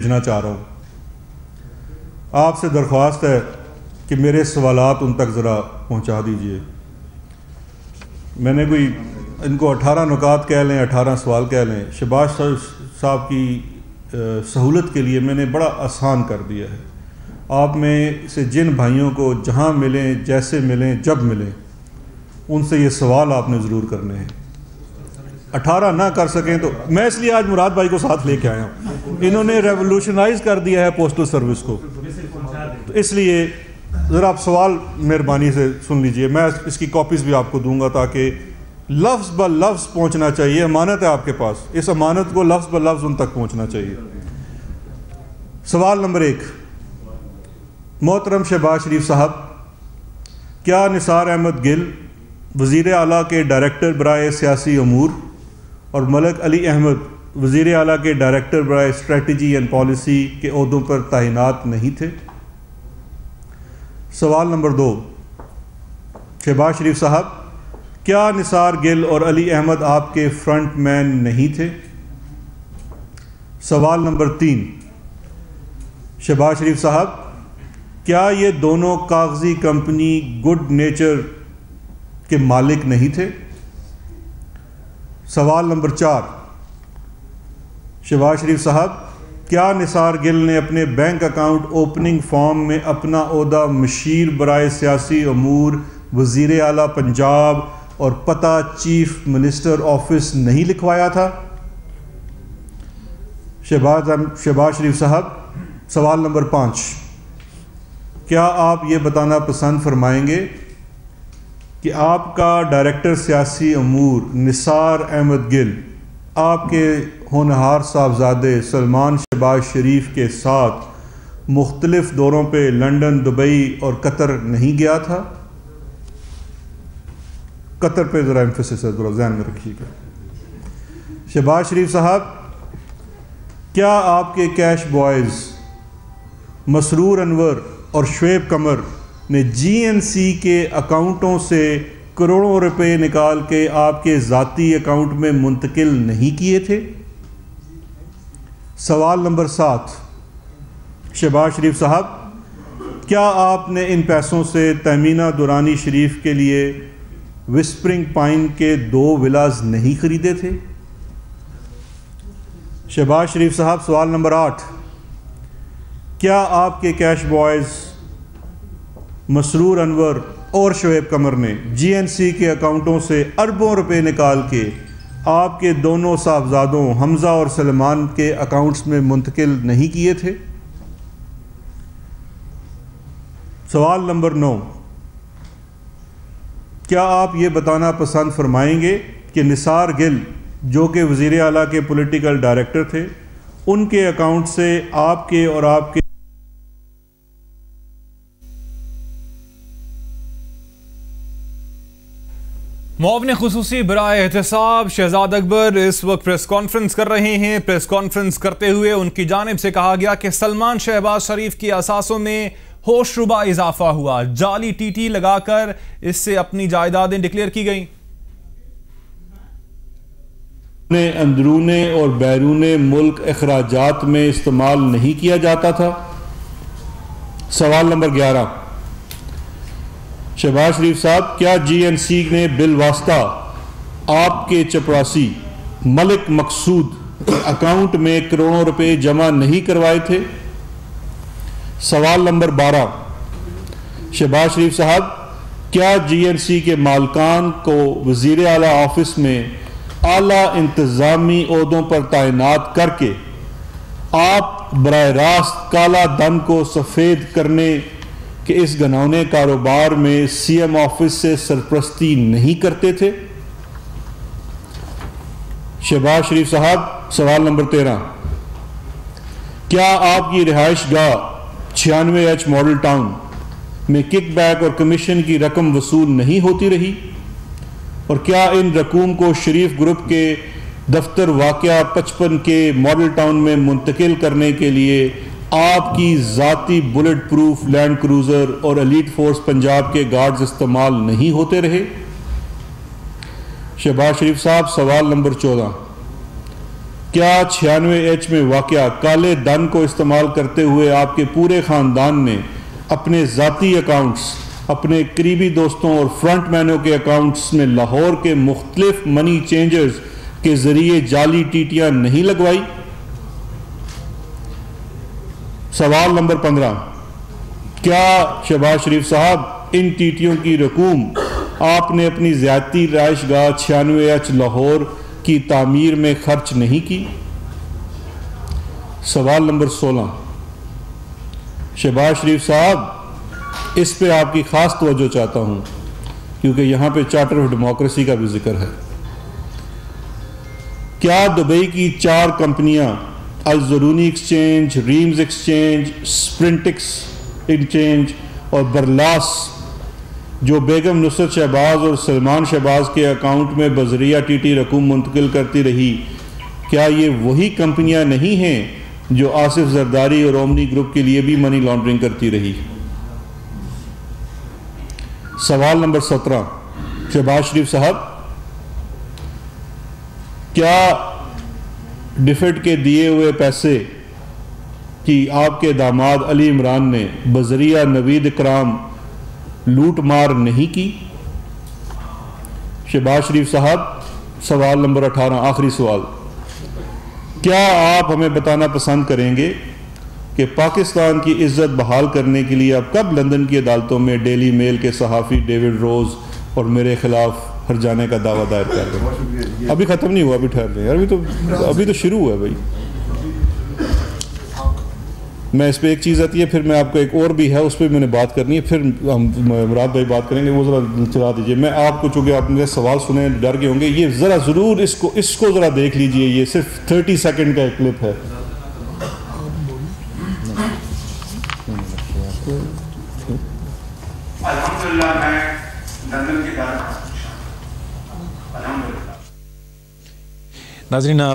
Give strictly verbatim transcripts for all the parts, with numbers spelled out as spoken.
بھیجنا چاہ رہا ہوں. آپ سے درخواست ہے کہ میرے سوالات ان تک ذرا پہنچا دیجئے. میں نے کوئی ان کو اٹھارہ نکات کہہ لیں، اٹھارہ سوال کہہ لیں، شہباز صاحب کی سہولت کے لیے میں نے بڑا آسان کر دیا ہے. آپ میں سے جن بھائیوں کو جہاں ملیں، جیسے ملیں، جب ملیں، ان سے یہ سوال آپ نے ضرور کرنے ہیں. اٹھارہ نہ کر سکیں تو میں اس لیے آج مراد بھائی کو ساتھ لے کے آیا ہوں. انہوں نے ریولوشنائز کر دیا ہے پوسٹل سروس کو، تو اس لیے ذرا آپ سوال مہربانی سے سن لیجئے. میں اس کی کاپیز بھی آپ کو دوں گا تاکہ لفظ ب لفظ پہنچنا چاہیے. امانت ہے آپ کے پاس، اس امانت کو لفظ ب لفظ ان تک پہنچنا چاہیے. سوال نمبر ایک، محترم شہباز شریف صاحب، کیا نثار احمد گل وزیر اعلیٰ کے ڈائریکٹر برائے سیاسی امور اور ملک علی احمد وزیر اعلیٰ کے ڈائریکٹر برائے اسٹریٹجی اینڈ پالیسی کے عہدوں پر تعینات نہیں تھے؟ سوال نمبر دو، شہباز شریف صاحب، کیا نثار گل اور علی احمد آپ کے فرنٹ مین نہیں تھے؟ سوال نمبر تین، شہباز شریف صاحب، کیا یہ دونوں کاغذی کمپنی گڈ نیچر کے مالک نہیں تھے؟ سوال نمبر چار، شہباز شریف صاحب، کیا نثار گل نے اپنے بینک اکاؤنٹ اوپننگ فارم میں اپنا عہدہ مشیر برائے سیاسی امور وزیر اعلیٰ پنجاب اور پتہ چیف منسٹر آفس نہیں لکھوایا تھا؟ شہباز شہباز شریف صاحب، سوال نمبر پانچ، کیا آپ یہ بتانا پسند فرمائیں گے کہ آپ کا ڈائریکٹر سیاسی امور نثار احمد گل آپ کے ہونہار صاحبزادے سلمان شہباز شریف کے ساتھ مختلف دوروں پہ لندن، دبئی اور قطر نہیں گیا تھا؟ قطر پہ ذرا ایمفیسس ہے، ذرا ذہن میں رکھیے گا. شہباز شریف صاحب، کیا آپ کے کیش بوائز مسرور انور اور شعیب قمر نے جی این سی کے اکاؤنٹوں سے کروڑوں روپے نکال کے آپ کے ذاتی اکاؤنٹ میں منتقل نہیں کیے تھے؟ سوال نمبر سات، شہباز شریف صاحب، کیا آپ نے ان پیسوں سے تیمینہ دورانی شریف کے لیے وسپرنگ پائن کے دو ولاز نہیں خریدے تھے؟ شہباز شریف صاحب، سوال نمبر آٹھ، کیا آپ کے کیش بوائز مسرور انور اور شعیب قمر نے جی این سی کے اکاؤنٹوں سے اربوں روپے نکال کے آپ کے دونوں صاحبزادوں حمزہ اور سلمان کے اکاؤنٹس میں منتقل نہیں کیے تھے؟ سوال نمبر نو، کیا آپ یہ بتانا پسند فرمائیں گے کہ نثار گل جو کہ وزیر اعلیٰ کے پولیٹیکل ڈائریکٹر تھے، ان کے اکاؤنٹ سے آپ کے اور آپ کے معاون خصوصی برائے احتساب شہزاد اکبر اس وقت پریس کانفرنس کر رہے ہیں. پریس کانفرنس کرتے ہوئے ان کی جانب سے کہا گیا کہ سلمان شہباز شریف کی اثاثوں میں ہوش ربا اضافہ ہوا، جعلی ٹی ٹی لگا کر اس سے اپنی جائیدادیں ڈکلیئر کی گئیں. اندرون اور بیرون ملک اخراجات میں استعمال نہیں کیا جاتا تھا؟ سوال نمبر گیارہ، شہباز شریف صاحب، کیا جی این سی نے بالواسطہ آپ کے چپراسی ملک مقصود اکاؤنٹ میں کروڑوں روپے جمع نہیں کروائے تھے؟ سوال نمبر بارہ، شہباز شریف صاحب، کیا جی این سی کے مالکان کو وزیر اعلیٰ آفس میں اعلیٰ انتظامی عہدوں پر تعینات کر کے آپ براہ راست کالا دھن کو سفید کرنے کہ اس گھنونے کاروبار میں سی ایم آفس سے سرپرستی نہیں کرتے تھے؟ شہباز شریف صاحب، سوال نمبر تیرہ، کیا آپ کی رہائش گاہ چھیانوے ایچ ماڈل ٹاؤن میں کک بیک اور کمیشن کی رقم وصول نہیں ہوتی رہی؟ اور کیا ان رقوم کو شریف گروپ کے دفتر واقعہ پچپن کے ماڈل ٹاؤن میں منتقل کرنے کے لیے آپ کی ذاتی بلٹ پروف لینڈ کروزر اور ایلیٹ فورس پنجاب کے گارڈز استعمال نہیں ہوتے رہے؟ شہباز شریف صاحب، سوال نمبر چودہ، کیا چھیانوے ایچ میں واقع کالے دھن کو استعمال کرتے ہوئے آپ کے پورے خاندان نے اپنے ذاتی اکاؤنٹس، اپنے قریبی دوستوں اور فرنٹ مینوں کے اکاؤنٹس میں لاہور کے مختلف منی چینجرز کے ذریعے جعلی ٹیٹیاں نہیں لگوائی؟ سوال نمبر پندرہ، کیا شہباز شریف صاحب ان ٹیٹیوں کی رقوم آپ نے اپنی زیادتی رہائش گاہ چھیانوے ایچ لاہور کی تعمیر میں خرچ نہیں کی؟ سوال نمبر سولہ، شہباز شریف صاحب اس پہ آپ کی خاص توجہ چاہتا ہوں کیونکہ یہاں پہ چارٹر آف ڈیموکریسی کا بھی ذکر ہے۔ کیا دبئی کی چار کمپنیاں الزرونی ایکسچینج، ریمز ایکسچینج، سپرنٹکس ایکسچینج اور برلاس، جو بیگم نصرت شہباز اور سلمان شہباز کے اکاؤنٹ میں بذریعہ ٹی ٹی رقوم منتقل کرتی رہی، کیا یہ وہی کمپنیاں نہیں ہیں جو آصف زرداری اور اومنی گروپ کے لیے بھی منی لانڈرنگ کرتی رہی؟ سوال نمبر سترہ، شہباز شریف صاحب کیا ڈیفیڈ کے دیے ہوئے پیسے کی آپ کے داماد علی عمران نے بذریعہ نوید اکرام لوٹ مار نہیں کی؟ شہباز شریف صاحب سوال نمبر اٹھارہ، آخری سوال، کیا آپ ہمیں بتانا پسند کریں گے کہ پاکستان کی عزت بحال کرنے کے لیے اب کب لندن کی عدالتوں میں ڈیلی میل کے صحافی ڈیوڈ روز اور میرے خلاف ہر جانے کا دعویٰ دائر کر رہے ہیں؟ ابھی ختم نہیں ہوا، ابھی ٹھہر رہے ہیں، ابھی تو ابھی تو شروع ہوا ہے بھائی۔ میں اس پہ ایک چیز آتی ہے، پھر میں آپ کو ایک اور بھی ہے اس پہ میں نے بات کرنی ہے، پھر ہم مراد بھائی بات کریں گے، وہ ذرا چلا دیجئے۔ میں آپ کو چونکہ آپ میرے سوال سنیں ڈر گئے ہوں گے، یہ ذرا ضرور اس کو اس کو ذرا دیکھ لیجئے، یہ صرف تھرٹی سیکنڈ کا ایک کلپ ہے۔ الحمدللہ میں لندن کی طرف الحمدللہ۔ ناظرین،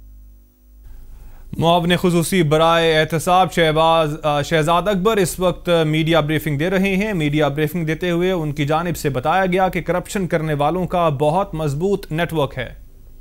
معاون خصوصی برائے احتساب شہباز شہزاد اکبر اس وقت میڈیا بریفنگ دے رہے ہیں۔ میڈیا بریفنگ دیتے ہوئے ان کی جانب سے بتایا گیا کہ کرپشن کرنے والوں کا بہت مضبوط نیٹ ورک ہے۔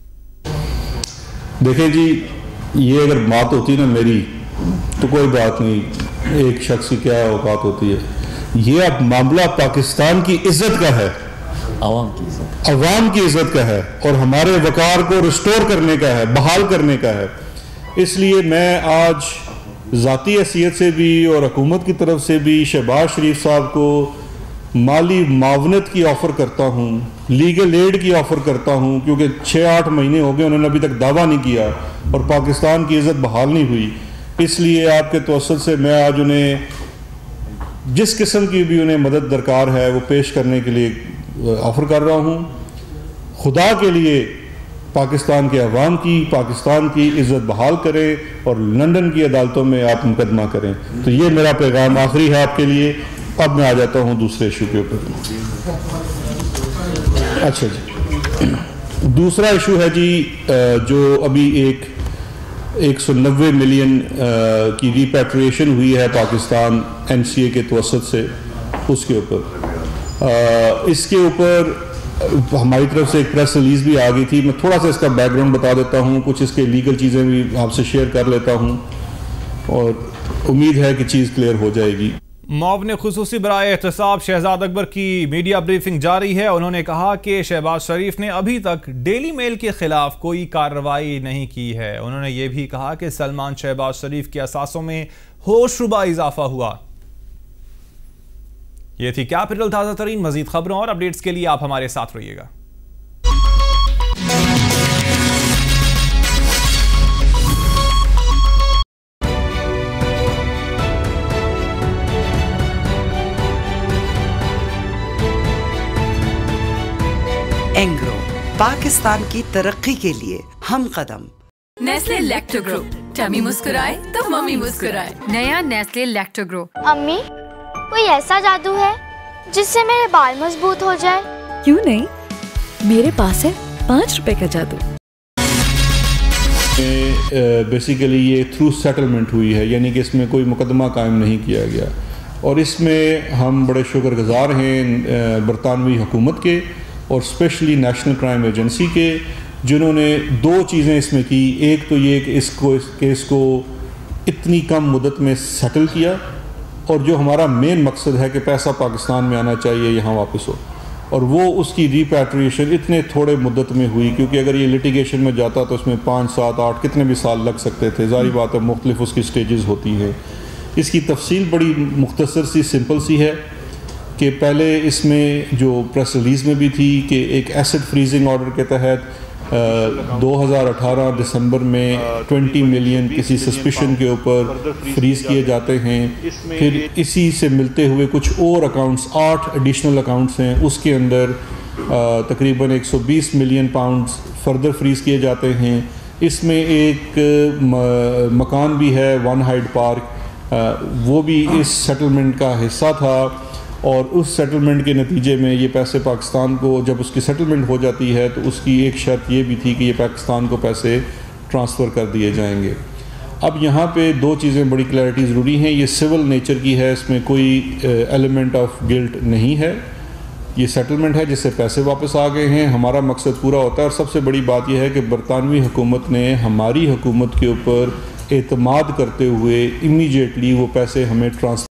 دیکھیں جی، یہ اگر بات ہوتی نا میری تو کوئی بات نہیں، ایک شخص کی کیا اوقات ہوتی ہے، یہ اب معاملہ پاکستان کی عزت کا ہے، عوام کی عزت عوام کی عزت کا ہے، اور ہمارے وقار کو ریسٹور کرنے کا ہے، بحال کرنے کا ہے۔ اس لیے میں آج ذاتی حیثیت سے بھی اور حکومت کی طرف سے بھی شہباز شریف صاحب کو مالی معاونت کی آفر کرتا ہوں، لیگل ایڈ کی آفر کرتا ہوں، کیونکہ چھ آٹھ مہینے ہو گئے انہوں نے ابھی تک دعویٰ نہیں کیا اور پاکستان کی عزت بحال نہیں ہوئی۔ اس لیے آپ کے توسط سے میں آج انہیں جس قسم کی بھی انہیں مدد درکار ہے وہ پیش کرنے کے لیے آفر کر رہا ہوں۔ خدا کے لیے پاکستان کے عوام کی، پاکستان کی عزت بحال کریں اور لندن کی عدالتوں میں آپ مقدمہ کریں۔ تو یہ میرا پیغام آخری ہے آپ کے لیے۔ اب میں آ جاتا ہوں دوسرے ایشو کے اوپر۔ اچھا جی، دوسرا ایشو ہے جی جو ابھی ایک ایک سو نوے ملین کی ریپیٹریشن ہوئی ہے پاکستان این سی اے کے توسط سے، اس کے اوپر اس کے اوپر ہماری طرف سے ایک پریس ریلیز بھی آ گئی تھی۔ میں تھوڑا سا اس کا بیک گراؤنڈ بتا دیتا ہوں، کچھ اس کے لیگل چیزیں بھی آپ سے شیئر کر لیتا ہوں اور امید ہے کہ چیز کلیئر ہو جائے گی۔ معاون خصوصی برائے احتساب شہزاد اکبر کی میڈیا بریفنگ جاری ہے۔ انہوں نے کہا کہ شہباز شریف نے ابھی تک ڈیلی میل کے خلاف کوئی کارروائی نہیں کی ہے۔ انہوں نے یہ بھی کہا کہ سلمان شہباز شریف کے اثاثوں میں ہوش ربا اضافہ ہوا۔ یہ تھی کیپٹل تازہ ترین۔ مزید خبروں اور اپڈیٹس کے لیے آپ ہمارے ساتھ رہیے گا۔ اینگرو، پاکستان کی ترقی کے لیے ہم قدم۔ نیسلے لیکٹوگرو، ٹمی مسکرائے تو ممی مسکرائے۔ نیا نیسلے لیکٹوگرو۔ امی، کوئی ایسا جادو ہے جس سے میرے بال مضبوط ہو جائے؟ کیوں نہیں، میرے پاس ہے پانچ روپے کا جادو۔ بیسیکلی یہ تھرو سیٹلمنٹ ہوئی ہے، یعنی کہ اس میں کوئی مقدمہ قائم نہیں کیا گیا، اور اس میں ہم بڑے شکر گزار ہیں برطانوی حکومت کے اور اسپیشلی نیشنل کرائم ایجنسی کے، جنہوں نے دو چیزیں اس میں کی. ایک تو یہ کہ اس کو اس کیس کو اتنی کم مدت میں سیٹل کیا, اور جو ہمارا مین مقصد ہے کہ پیسہ پاکستان میں آنا چاہیے, یہاں واپس ہو, اور وہ اس کی ریپیٹریشن اتنے تھوڑے مدت میں ہوئی, کیونکہ اگر یہ لٹیگیشن میں جاتا تو اس میں پانچ سات آٹھ کتنے بھی سال لگ سکتے تھے. ظاہری بات ہے مختلف اس کی سٹیجز ہوتی ہیں. اس کی تفصیل بڑی مختصر سی سمپل سی ہے کہ پہلے اس میں جو پریس ریلیز میں بھی تھی کہ ایک ایسٹ فریزنگ آرڈر کے تحت دو ہزار اٹھارہ دسمبر میں ٹوینٹی ملین کسی سسپیشن کے اوپر فریز کیے جاتے ہیں. پھر اسی سے ملتے ہوئے کچھ اور اکاؤنٹس, آٹھ ایڈیشنل اکاؤنٹس ہیں, اس کے اندر تقریباً ایک سو بیس ملین پاؤنڈز فردر فریز کیے جاتے ہیں. اس میں ایک مکان بھی ہے ون ہائیڈ پارک, وہ بھی اس سیٹلمنٹ کا حصہ تھا, اور اس سیٹلمنٹ کے نتیجے میں یہ پیسے پاکستان کو, جب اس کی سیٹلمنٹ ہو جاتی ہے تو اس کی ایک شرط یہ بھی تھی کہ یہ پاکستان کو پیسے ٹرانسفر کر دیے جائیں گے. اب یہاں پہ دو چیزیں بڑی کلیئرٹی ضروری ہیں. یہ سول نیچر کی ہے, اس میں کوئی ایلیمنٹ آف گلٹ نہیں ہے. یہ سیٹلمنٹ ہے جس سے پیسے واپس آ گئے ہیں, ہمارا مقصد پورا ہوتا ہے. اور سب سے بڑی بات یہ ہے کہ برطانوی حکومت نے ہماری حکومت کے اوپر اعتماد کرتے ہوئے امیجیٹلی وہ پیسے ہمیں ٹرانسفر